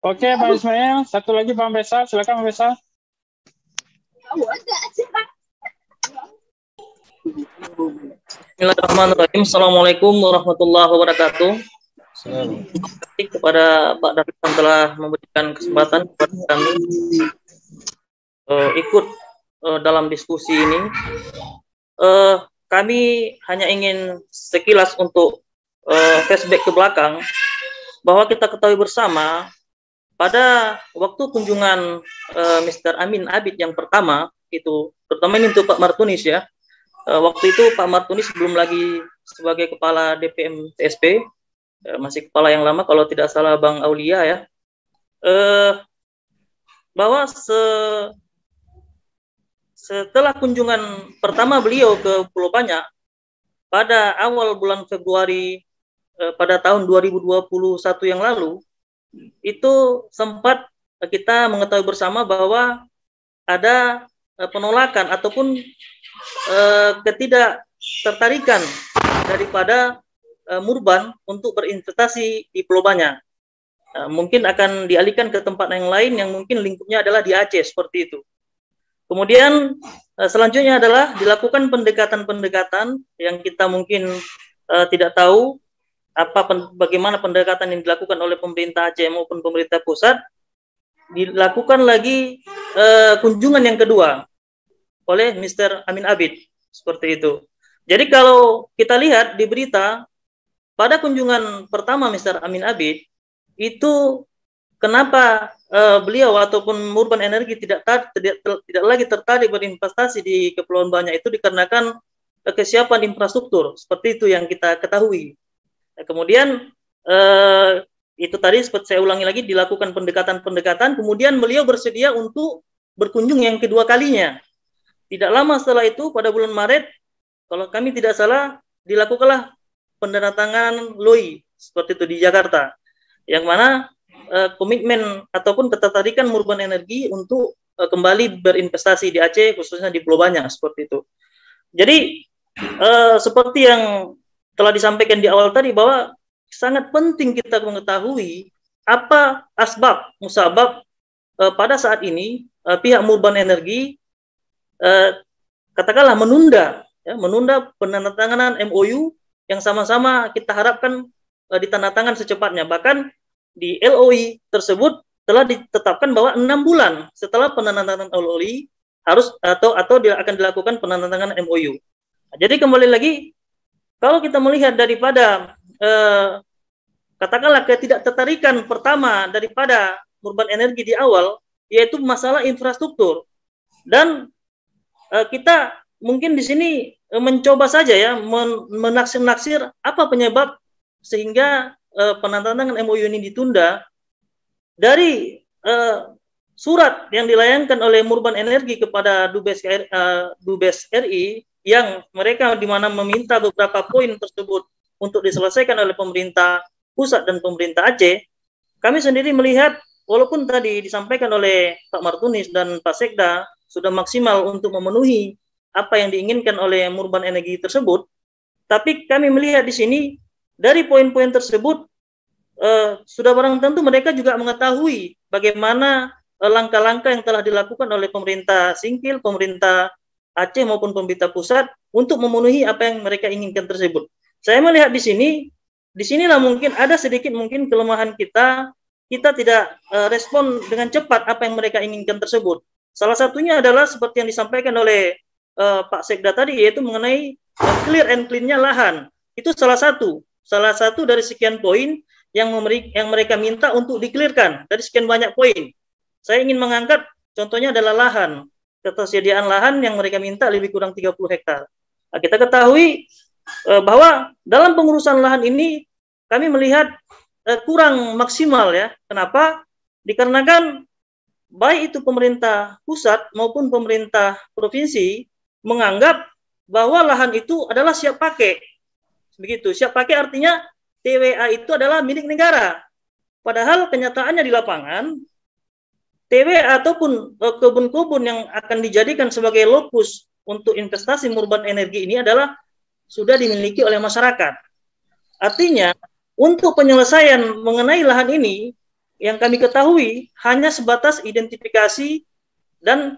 Oke, Pak Ismail. Satu lagi Pak Faisal. Silakan Pak Faisal. Bismillahirrahmanirrahim. Assalamualaikum warahmatullahi wabarakatuh. Terima kasih kepada Pak David yang telah memberikan kesempatan kepada kami ikut dalam diskusi ini. Kami hanya ingin sekilas untuk flashback ke belakang, bahwa kita ketahui bersama pada waktu kunjungan Mr. Amin Abid yang pertama, itu terutama ini untuk Pak Martunis ya. Waktu itu Pak Martunis belum lagi sebagai kepala DPM TSP, masih kepala yang lama kalau tidak salah Bang Aulia ya. Bahwa setelah kunjungan pertama beliau ke Pulau Banyak pada awal bulan Februari pada tahun 2021 yang lalu, itu sempat kita mengetahui bersama bahwa ada penolakan ataupun ketidaktertarikan daripada Murban untuk berinvestasi di Pulau Banyak. Mungkin akan dialihkan ke tempat yang lain yang mungkin lingkupnya adalah di Aceh, seperti itu. Kemudian selanjutnya adalah dilakukan pendekatan-pendekatan yang kita mungkin tidak tahu bagaimana pendekatan yang dilakukan oleh pemerintah Aceh maupun pemerintah pusat. Dilakukan lagi kunjungan yang kedua oleh Mr. Amin Abid, seperti itu. Jadi kalau kita lihat di berita, pada kunjungan pertama Mr. Amin Abid, itu kenapa beliau ataupun Murban Energi tidak lagi tertarik berinvestasi di Kepulauan Banyak, itu dikarenakan kesiapan infrastruktur, seperti itu yang kita ketahui. Kemudian itu tadi seperti saya ulangi lagi, dilakukan pendekatan-pendekatan, kemudian beliau bersedia untuk berkunjung yang kedua kalinya. Tidak lama setelah itu, pada bulan Maret, kalau kami tidak salah, dilakukanlah penandatanganan LOI, seperti itu di Jakarta, yang mana komitmen ataupun ketertarikan Murban Energi untuk kembali berinvestasi di Aceh, khususnya di Pulau Banyak, seperti itu. Jadi, seperti yang telah disampaikan di awal tadi, bahwa sangat penting kita mengetahui apa musabab pada saat ini pihak Murban Energi katakanlah menunda penandatanganan MOU yang sama-sama kita harapkan ditandatangan secepatnya. Bahkan di LOI tersebut telah ditetapkan bahwa 6 bulan setelah penandatanganan LOI harus atau akan dilakukan penandatanganan MOU. Jadi kembali lagi, kalau kita melihat daripada katakanlah ketidaktertarikan pertama daripada Murban Energi di awal, yaitu masalah infrastruktur. Dan kita mungkin di sini mencoba saja ya menaksir-naksir apa penyebab sehingga penandatanganan MOU ini ditunda. Dari surat yang dilayangkan oleh Murban Energi kepada Dubes RI, yang mereka di mana meminta beberapa poin tersebut untuk diselesaikan oleh pemerintah pusat dan pemerintah Aceh, kami sendiri melihat walaupun tadi disampaikan oleh Pak Martunis dan Pak Sekda sudah maksimal untuk memenuhi apa yang diinginkan oleh Murban Energi tersebut, tapi kami melihat di sini dari poin-poin tersebut sudah barang tentu mereka juga mengetahui bagaimana langkah-langkah yang telah dilakukan oleh pemerintah Singkil, pemerintah Aceh maupun pemerintah pusat untuk memenuhi apa yang mereka inginkan tersebut. Saya melihat di sinilah mungkin ada sedikit mungkin kelemahan kita tidak respon dengan cepat apa yang mereka inginkan tersebut. Salah satunya adalah seperti yang disampaikan oleh Pak Sekda tadi, yaitu mengenai clear and clean-nya lahan. Itu salah satu dari sekian poin yang mereka minta untuk di-clearkan dari sekian banyak poin. Saya ingin mengangkat contohnya adalah lahan. Ketersediaan lahan yang mereka minta lebih kurang 30 hektar. Nah, kita ketahui bahwa dalam pengurusan lahan ini kami melihat kurang maksimal ya. Kenapa? Dikarenakan baik itu pemerintah pusat maupun pemerintah provinsi menganggap bahwa lahan itu adalah siap pakai. Begitu, siap pakai artinya TWA itu adalah milik negara. Padahal kenyataannya di lapangan, TWA ataupun kebun-kebun yang akan dijadikan sebagai lokus untuk investasi Murban Energi ini adalah sudah dimiliki oleh masyarakat. Artinya, untuk penyelesaian mengenai lahan ini yang kami ketahui hanya sebatas identifikasi dan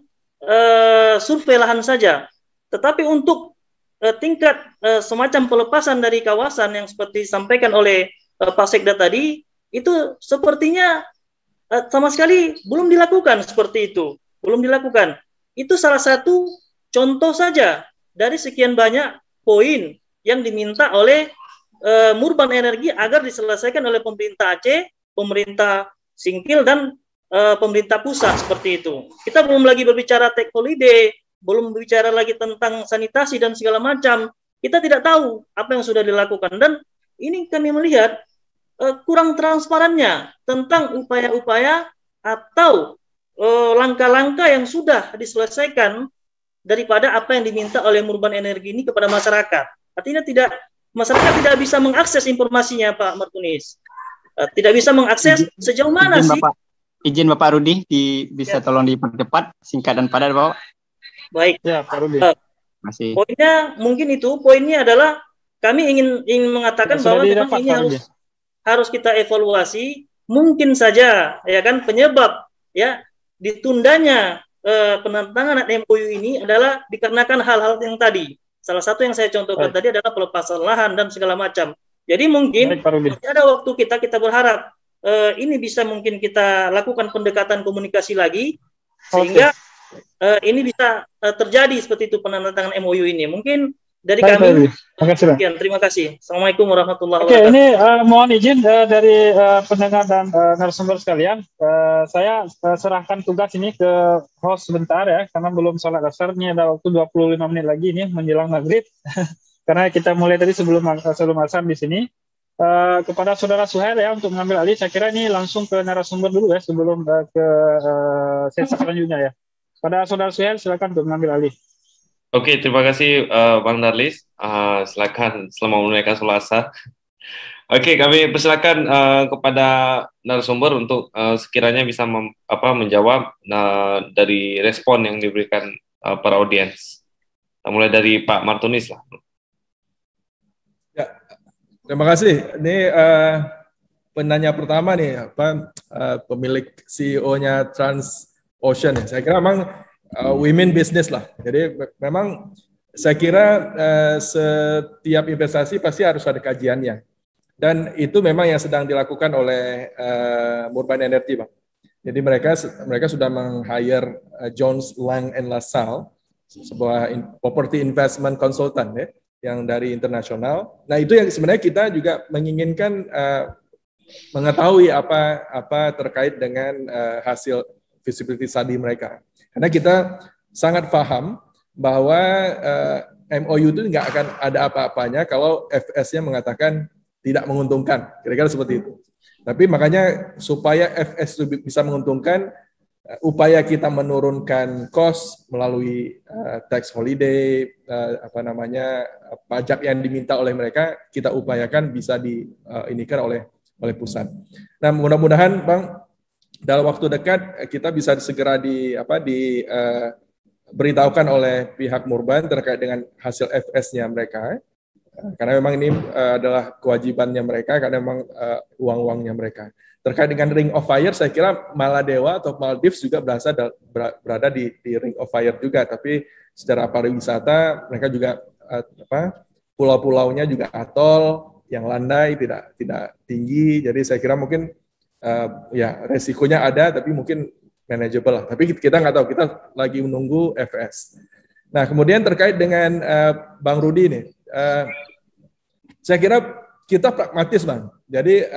survei lahan saja. Tetapi untuk tingkat semacam pelepasan dari kawasan yang seperti disampaikan oleh Pak Sekda tadi, itu sepertinya sama sekali belum dilakukan seperti itu. Belum dilakukan. Itu salah satu contoh saja dari sekian banyak poin yang diminta oleh Murban Energi agar diselesaikan oleh pemerintah Aceh, pemerintah Singkil, dan pemerintah pusat seperti itu. Kita belum lagi berbicara take holiday, belum berbicara lagi tentang sanitasi dan segala macam. Kita tidak tahu apa yang sudah dilakukan, dan ini kami melihat kurang transparannya tentang upaya-upaya atau langkah-langkah yang sudah diselesaikan daripada apa yang diminta oleh Murban Energi ini kepada masyarakat. Artinya masyarakat tidak bisa mengakses informasinya, Pak Martunis. Tidak bisa mengakses sejauh mana sih? Izin Bapak Rudi, bisa tolong dipercepat, singkat dan padat, Bapak. Baik. Ya, Pak Rudi. Masih. Poinnya mungkin itu. Poinnya adalah kami ingin mengatakan bahwa memang ini harus kita evaluasi. Mungkin saja, ya kan, penyebab ya ditundanya penandatangan MOU ini adalah dikarenakan hal-hal yang tadi. Salah satu yang saya contohkan tadi adalah pelepasan lahan dan segala macam. Jadi mungkin ada waktu kita berharap ini bisa mungkin kita lakukan pendekatan komunikasi lagi sehingga ini bisa terjadi seperti itu penandatangan MOU ini. Mungkin dari kami. Terima kasih. Assalamualaikum warahmatullahi wabarakatuh. Ini mohon izin dari pendengar dan narasumber sekalian. Saya serahkan tugas ini ke host sebentar ya, karena belum sholat asar. Ini ada waktu 25 menit lagi ini menjelang maghrib. Karena kita mulai tadi sebelum asar di sini. Kepada Saudara Suhail ya untuk mengambil alih. Saya kira ini langsung ke narasumber dulu ya sebelum ke sesi selanjutnya ya. Pada Saudara Suhail silakan untuk mengambil alih. Oke, terima kasih Bang Darlis. Silakan selamat menunaikan sholat asar. Oke, kami persilakan kepada narasumber untuk sekiranya bisa menjawab dari respon yang diberikan para audiens. Mulai dari Pak Martunis lah. Ya, terima kasih. Ini penanya pertama nih, pemilik CEO-nya Transocean. Saya kira memang women business lah. Jadi memang saya kira setiap investasi pasti harus ada kajiannya. Dan itu memang yang sedang dilakukan oleh Murban Energy, Bang. Jadi mereka sudah meng-hire Jones Lang & LaSalle, sebuah property investment consultant ya, yang dari internasional. Nah, itu yang sebenarnya kita juga menginginkan mengetahui apa terkait dengan hasil feasibility study mereka. Karena kita sangat paham bahwa MOU itu nggak akan ada apa-apanya kalau FS-nya mengatakan tidak menguntungkan, kira-kira seperti itu. Tapi makanya supaya FS itu bisa menguntungkan, upaya kita menurunkan cost melalui tax holiday, pajak yang diminta oleh mereka, kita upayakan bisa diinikan oleh pusat. Nah, mudah-mudahan Bang, dalam waktu dekat kita bisa segera diberitahukan oleh pihak Murban terkait dengan hasil FS-nya mereka, karena memang ini adalah kewajibannya mereka, karena memang uang-uangnya mereka. Terkait dengan Ring of Fire, saya kira Maladewa atau Maldives juga berada di Ring of Fire juga, tapi secara pariwisata mereka juga pulau-pulaunya juga atol yang landai, tidak tinggi, jadi saya kira mungkin ya resikonya ada, tapi mungkin manageable lah. Tapi kita nggak tahu, kita lagi menunggu FS. Nah, kemudian terkait dengan Bang Rudi nih, saya kira kita pragmatis, Bang. Jadi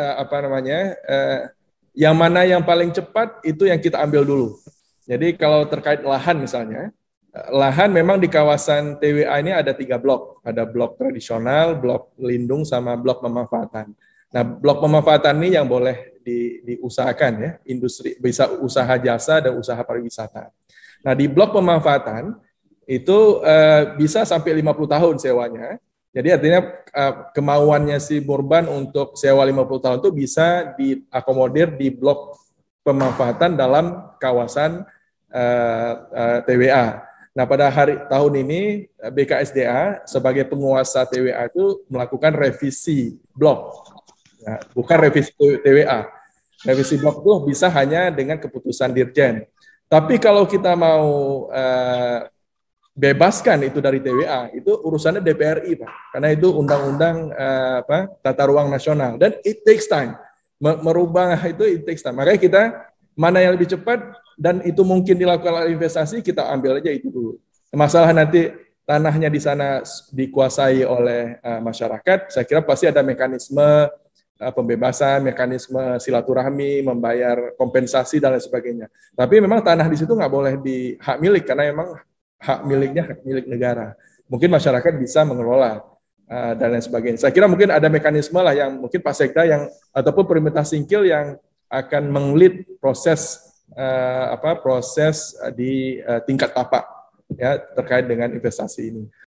yang mana yang paling cepat itu yang kita ambil dulu. Jadi kalau terkait lahan misalnya, lahan memang di kawasan TWA ini ada 3 blok. Ada blok tradisional, blok lindung, sama blok pemanfaatan. Nah, blok pemanfaatan ini yang boleh diusahakan ya, industri, bisa usaha jasa dan usaha pariwisata. Nah, di blok pemanfaatan itu bisa sampai 50 tahun sewanya. Jadi artinya kemauannya si Murban untuk sewa 50 tahun itu bisa diakomodir di blok pemanfaatan dalam kawasan TWA. Nah, pada tahun ini BKSDA sebagai penguasa TWA itu melakukan revisi blok. Nah, bukan revisi TWA. Revisi blok itu bisa hanya dengan keputusan Dirjen. Tapi kalau kita mau bebaskan itu dari TWA, itu urusannya DPRI, Pak. Karena itu undang-undang tata ruang nasional, dan it takes time. Merubah itu it takes time. Makanya kita mana yang lebih cepat dan itu mungkin dilakukan oleh investasi, kita ambil aja itu dulu. Masalah nanti tanahnya di sana dikuasai oleh masyarakat, saya kira pasti ada mekanisme pembebasan, mekanisme silaturahmi, membayar kompensasi dan lain sebagainya. Tapi memang tanah di situ nggak boleh di hak milik, karena memang hak miliknya hak milik negara. Mungkin masyarakat bisa mengelola dan lain sebagainya. Saya kira mungkin ada mekanisme lah yang mungkin Pak Sekda yang ataupun Permintas Singkil yang akan meng-lead proses proses di tingkat tapak ya terkait dengan investasi ini.